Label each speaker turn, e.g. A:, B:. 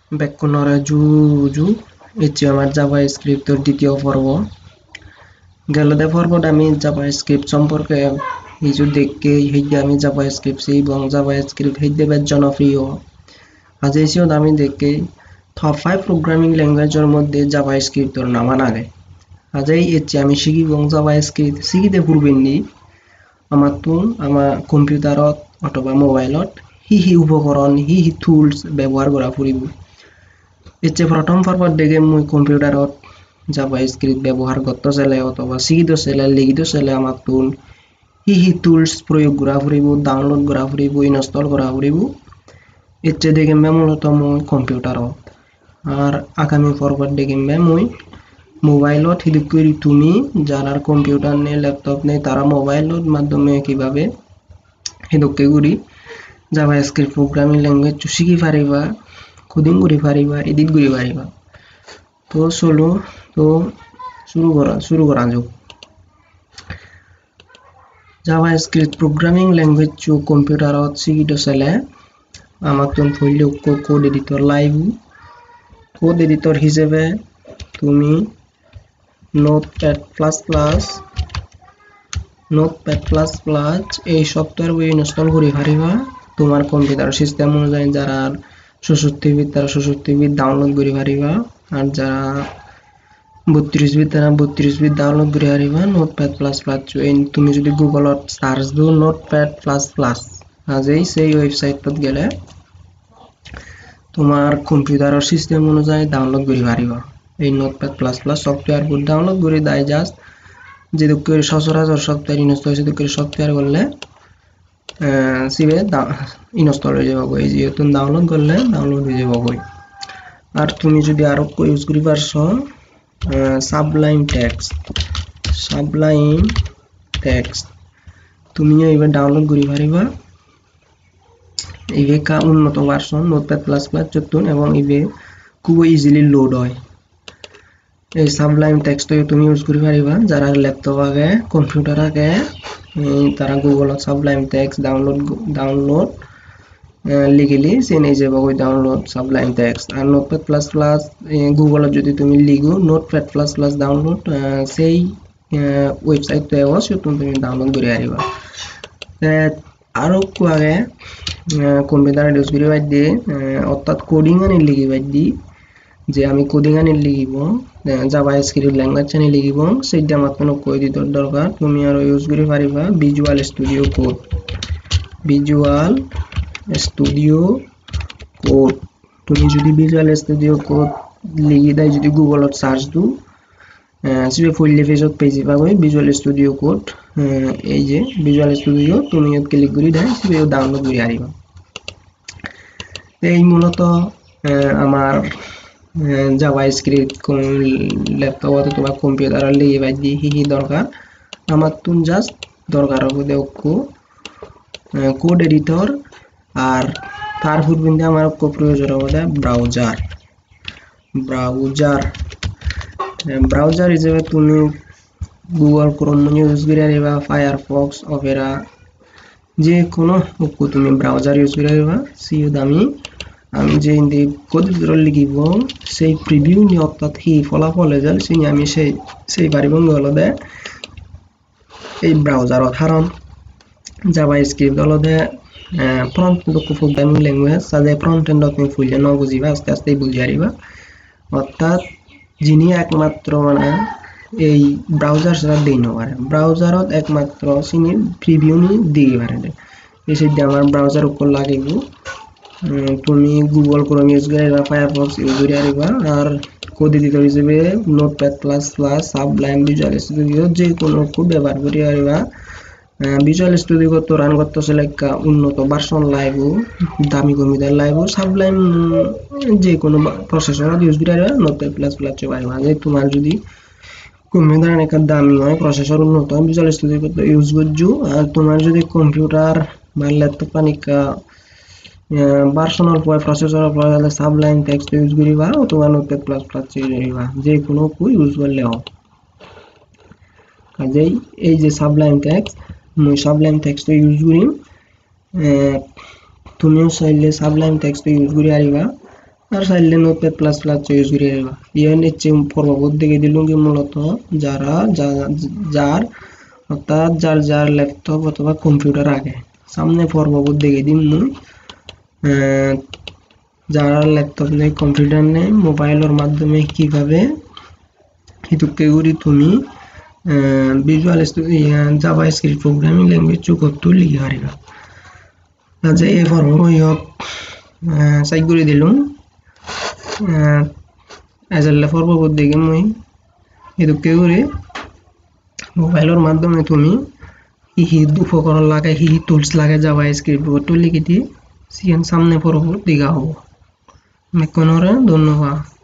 A: বেক্ষণরা জুজু এটি আমার জাভাস্ক্রিপ্টের দ্বিতীয় পর্ব। গেলদে পর্বত আমি জাভাস্ক্রিপ্ট সম্পর্কে কিছু দেখে হেইডে আমি জাভাস্ক্রিপ্ট এবং জাভাস্ক্রিপ্ট হেইডে বেশ জনপ্রিয়। আজ এসেও আমি দেখে টপ 5 প্রোগ্রামিং ল্যাঙ্গুয়েজের মধ্যে জাভাস্ক্রিপ্টের নাম আগে। আজ এটি আমি শিখি এবং জাভাস্ক্রিপ্ট শিখিতে পূর্বেনি আমার কম্পিউটারত অথবা মোবাইলত হি উপকরণ হি টুলস ব্যবহার করা ফুরিব। এতে প্রথম পর্বত দেখে মই কম্পিউটারত জাভাস্ক্রিপ্ট ব্যবহার করতে চলে অথবা শিখিতে চলে লিখিতে চলে আমার হি টুলস প্রয়োগ করা ফুরিব, ডাউনলোড করা ফুরিব, ইনস্টল করা ফুরিব। এতে দেখে মূলত মই কম্পিউটারত আর আগামী পর্বত দেখে মই মোবাইলত হিদিক করে তুমি যারা কম্পিউটার নেই ল্যাপটপ নেই তারা মোবাইলের মাধ্যমে কিভাবে হিদকে করি জাভাস্ক্রিপ্ট প্রোগ্রামিং ল্যাঙ্গুয়েজ শিখি পারিবা, কোডিং করি পারিবা, এডিট করি পারিবা। তো চলো তো শুরু করা যাক। জাভাস্ক্রিপ্ট প্রোগ্রামিং ল্যাঙ্গুয়েজ কম্পিউটারত শিখিতে চলে আমাক পড়লে কোড এডিটর লাইভ। কোড এডিটর হিসেবে তুমি নোটপ্যাড++ এই সফটওয়্যার ইনস্টল করি পারিবা তোমার কম্পিউটার সিস্টেম অনুযায়ী। যারা 64 বিট তারা 64 বিট ডাউনলোড করি পারিবা আর যারা 32 বিট তারা 32 বিট ডাউনলোড করি পারিবা নোটপ্যাড++। তুমি যদি গুগলত সার্চ দিও নোটপ্যাড++ আজই সেই ওয়েবসাইটত গেলে তোমার কম্পিউটারের সিস্টেম অনুযায়ী ডাউনলোড করি পারিবা। এই নোটপ্যাড++ সফটওয়্যারবোৰ ডাউনলোড করে দেয় জাস্ট যেদুকে সচরাচর সফটওয়্যার ইনস্টল হয়েছে সেদুকে সফটওয়্যার করলে সিবে ইনস্টল হয়ে যাব। এই যেহেতু ডাউনলোড করলে ডাউনলোড হয়ে যাব। আর তুমি যদি আরো ইউজ করি পারছ সাবলাইম টেক্সট তুমিও এবার ডাউনলোড করি পারিবা। ইবে কা উন্নত ভার্সন নোটপ্যাড++ চতুন এবং ইবে খুব ইজিলি লোড হয়। এই সাবলাইম টেক্সট তুমি ইউজ করি পারিবা যারা ল্যাপটপ আগে কম্পিউটার আগে তারা গুগলত সাবলাইম টেক্সট ডাউনলোড লিখলি চেনে যাব ডাউনলোড সাবলাইম টেক্সট। আর নোটপ্যাড++ গুগলত যদি তুমি লিখো নোটপ্যাড++ ডাউনলোড সেই ওয়েবসাইটে আছে তুমি ডাউনলোড করে আরিবা। আরো আগে কম্পিউটার ইউজ করি বাদ অর্থাৎ কোডিং আনি লিখি বাদ যে আমি কোডিং আনি লিখিব জাভাস্ক্রিপ্ট ল্যাঙ্গুয়েজ আনি লিখিব সেইটা আমার কোনো কই দিতে দরকার। তুমি আর ইউজ করি পারিবা ভিজুয়াল স্টুডিও কোড। তুমি যদি ভিজুয়াল স্টুডিও কোড লিখি দেয় যদি গুগলত সার্চ দু সিবে ফুললি পেজত পেজি পাবো ভিজুয়াল স্টুডিও কোড। এই যে ভিজুয়াল স্টুডিও তুমি ক্লিক করে দেয় সিবে ডাউনলোড করে আরিবা। এই মূলত আমার জাভাস্ক্রিপ্ট ল্যাপটপ অথবা কম্পিউটার লিখে বাদ দিয়ে হি দরকার আমার জাস্ট দরকার হবে কোড এডিটর আর তার পূর্বে আমার প্রয়োজন হবে ব্রাউজার হিসেবে তুমি গুগল ক্রোম ইউজ করে আরিবা, ফায়ারফক্স, অপেরা যে কোনো তুমি ব্রাউজার ইউজ করে আরিবা। সিও আমি যে কোড এডিটর লিখিব সেই প্রিভিউ নি অর্থাৎ হি ফলাফল রেজাল্ট চিনি আমি সেই পারিব হলদে এই ব্রাউজারত। কারণ জাভাস্ক্রিপ্ট হলদে ফ্রন্ট প্রোগ্রামিং ল্যাঙ্গুয়েজ সাজে ফ্রন্ট এন্ড তুমি ফুললে ন বুঝিবা আস্তে আস্তে বুঝি আরিবা। অর্থাৎ যিনি একমাত্র মানে এই ব্রাউজার ছাড়া দিই নপারে ব্রাউজারত একমাত্র চিনি প্রিভিউ নি দিয়ে পারে এই সেটা আমার ব্রাউজার উপর লাগিব। তুমি গুগল ক্রোম ইউজ করে আরিবা, ফায়ারফক্স ইউজ করে আরিবা আর কোড এডিটর হিসেবে নোটপ্যাড++, সাবলাইম, ভিজুয়াল স্টুডিও যে কোনো কোড ব্যবহার করে আরিবা। ভিজুয়াল স্টুডিও তো রান করতে চলে উন্নত ভার্সন লাইভ দামি কম্পিউটার লাইভ সাবলাইম যে কোনো প্রসেসর ইউজ করে আরিবা নোটপ্যাড++ পারিবা। যে তোমার যদি কম্পিউটার অনেক দামি হয় প্রসেসর উন্নত ভিজুয়াল স্টুডিও ইউজ করছো আর তোমার যদি কম্পিউটার বা ল্যাপটপ অনেকা ভার্সন অল্প প্রসেসর অল্প তাহলে সাবলাইম টেক্সট ইউজ করিবা অথবা নোটপ্যাড++ ইউজ করিবা যে কোনো ইউজ করলে হবে। কাজেই এই যে সাবলাইম টেক্সট ইউজ করি তুমিও চাইলে সাবলাইম টেক্সট ইউজ করে আরিবা। আর চাইলে নোটপ্যাড প্লাস প্লাস ইউজ করে রাখবা ইয়ার নিচে পর্বত দিকে দিলুম কি মূলত যার অর্থাৎ যার ল্যাপটপ অথবা কম্পিউটার আগে সামনে পর্বত দিকে দিন যারা ল্যাপটপ নেই কম্পিউটার নেই মোবাইলের মাধ্যমে কিভাবে হিতুকে গুরি তুমি Visual Studio JavaScript programming language চুকত্তু লিখি পারিবা আজ এই ফর্ম ইয়ক সাইড করে দিলুম এজেলে ফর্ম দিকে মই হিতুকে গুরি মোবাইলের মাধ্যমে তুমি হি উপকরণ লাগে হি টুলস লাগে জাভাস্ক্রিপ্ট টুল লিখি দিয়ে সিএন সামনে পড়ব দিগা হবো মেকনরে ধন্যবাদ।